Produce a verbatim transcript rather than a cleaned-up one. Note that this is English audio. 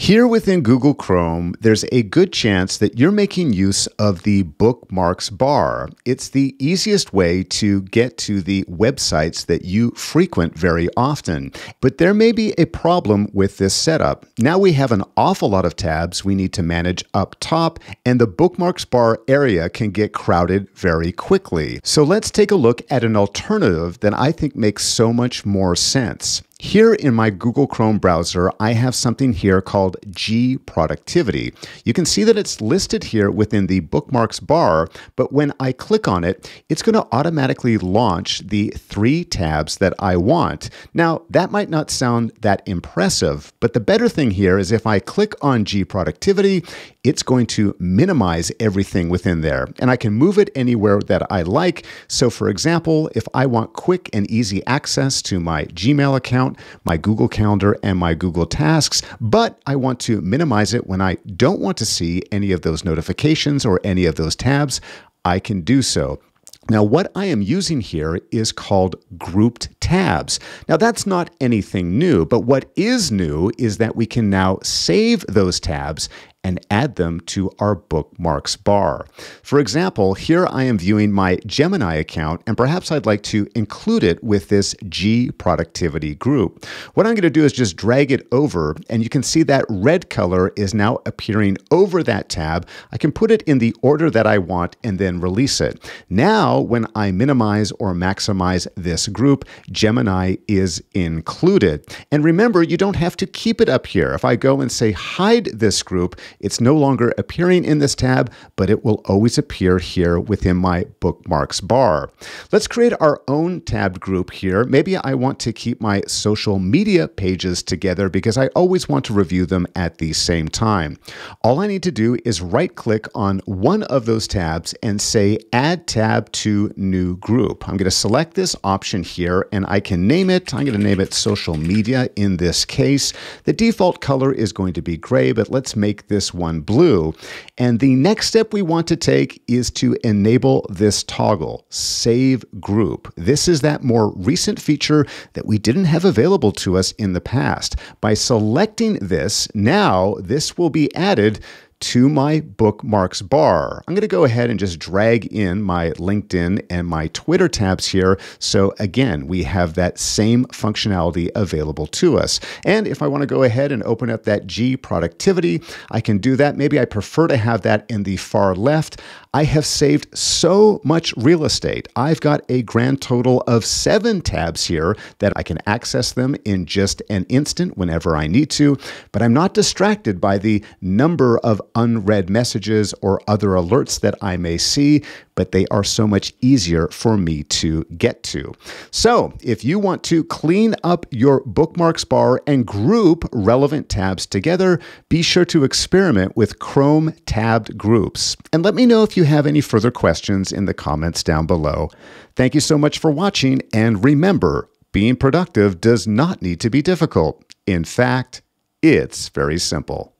Here within Google Chrome, there's a good chance that you're making use of the Bookmarks bar. It's the easiest way to get to the websites that you frequent very often. But there may be a problem with this setup. Now we have an awful lot of tabs we need to manage up top, and the Bookmarks bar area can get crowded very quickly. So let's take a look at an alternative that I think makes so much more sense. Here in my Google Chrome browser, I have something here called G Productivity. You can see that it's listed here within the Bookmarks bar, but when I click on it, it's going to automatically launch the three tabs that I want. Now, that might not sound that impressive, but the better thing here is if I click on G Productivity, it's going to minimize everything within there, and I can move it anywhere that I like. So for example, if I want quick and easy access to my Gmail account, my Google Calendar, and my Google Tasks, but I want to minimize it when I don't want to see any of those notifications or any of those tabs, I can do so. Now, what I am using here is called grouped tabs. Now, that's not anything new, but what is new is that we can now save those tabs and add them to our Bookmarks bar. For example, here I am viewing my Gemini account, and perhaps I'd like to include it with this G Productivity group. What I'm going to do is just drag it over, and you can see that red color is now appearing over that tab. I can put it in the order that I want and then release it. Now, when I minimize or maximize this group, Gemini is included. And remember, you don't have to keep it up here. If I go and say hide this group, it's no longer appearing in this tab, but it will always appear here within my Bookmarks bar. Let's create our own tabbed group here. Maybe I want to keep my social media pages together because I always want to review them at the same time. All I need to do is right-click on one of those tabs and say Add Tab to New Group. I'm going to select this option here, and I can name it. I'm going to name it Social Media in this case. The default color is going to be gray, but let's make this one blue. And the next step we want to take is to enable this toggle, Save Group. This is that more recent feature that we didn't have available to us in the past. By selecting this, now this will be added to my Bookmarks bar. I'm going to go ahead and just drag in my LinkedIn and my Twitter tabs here. So again, we have that same functionality available to us. And if I want to go ahead and open up that G Productivity, I can do that. Maybe I prefer to have that in the far left. I have saved so much real estate. I've got a grand total of seven tabs here that I can access them in just an instant whenever I need to, but I'm not distracted by the number of unread messages or other alerts that I may see, but they are so much easier for me to get to. So if you want to clean up your Bookmarks bar and group relevant tabs together, be sure to experiment with Chrome tabbed groups. And let me know if you have any further questions in the comments down below. Thank you so much for watching, and remember, being productive does not need to be difficult. In fact, it's very simple.